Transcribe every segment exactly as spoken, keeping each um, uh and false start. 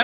দেন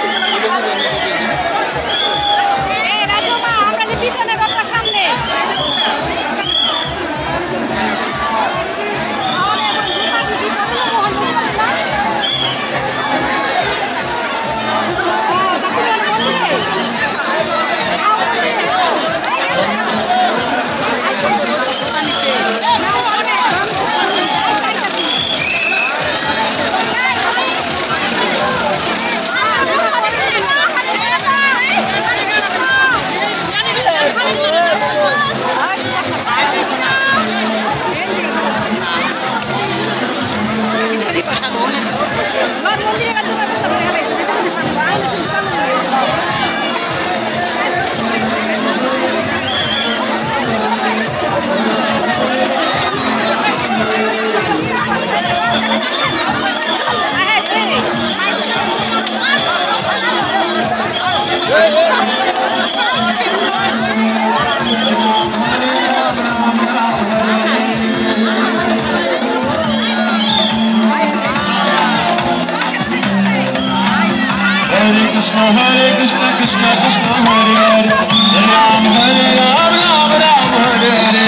Hare Krishna Krishna Krishna Hare Hare Ram Hare Ram Ram Ram Hare Hare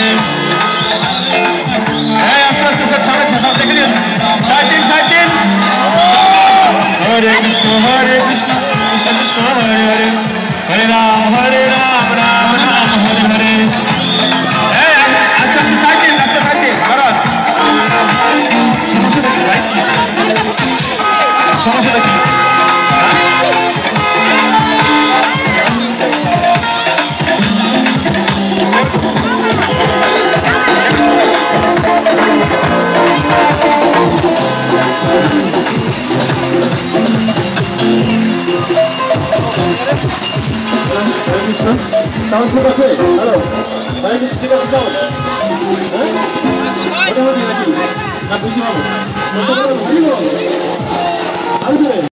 Hey aste aste sab samne sab dekh liye side din side din Hare Krishna Hare Krishna Krishna Krishna Hare Hare Hare Ram Hare Ram Ram Ram Hare Hare Hey aste aste side din aste side din Bharat Samosya dekhi bhai Samosya dekhi Sound ঠিক আছে hello ভাই ঠিক আছে sound হ্যাঁ ওটা হবে নাকি না বুঝি পাবো